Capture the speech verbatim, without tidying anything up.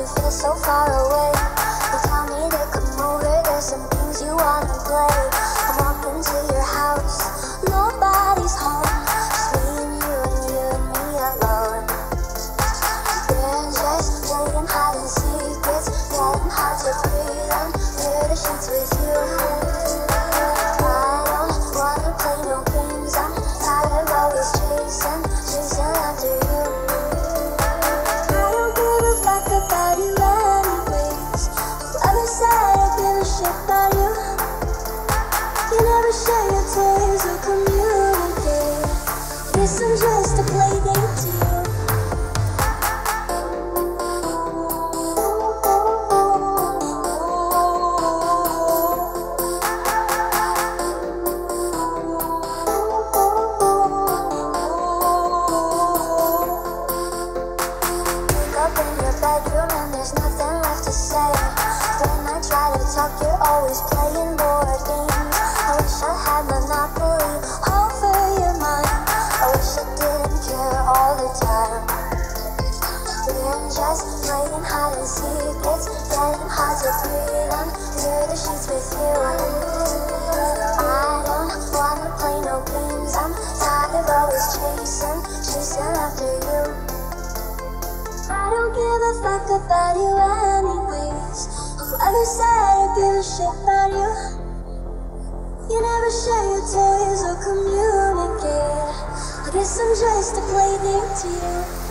feel so far away. You tell me to come over, there's some things you wanna play. I walk into your house, nobody's home, just me and you and you and me alone. We're just playing hide and seek, it's getting hard to breathe under the sheets with you. I don't wanna play no games, I'm tired of always chasing, chasing after you. I don't give a fuck about you anyways. Whoever said I give a shit about you. You never share your toys or communicate. Guess I'm just a playdate to you. Up in your bedroom and there's nothing left to say. When I try to talk, you're always playing board games. I wish I had monopoly over your mind. I wish I didn't care all the time. We're just playing hide and seek, it's getting hard to breathe under the sheets with you. I don't wanna play no games, I'm tired of always chasing, chasing after you. I don't give a fuck about you anyways. Whoever said I give a shit about you. You never share your toys or communicate. I guess I'm just a playdate to you.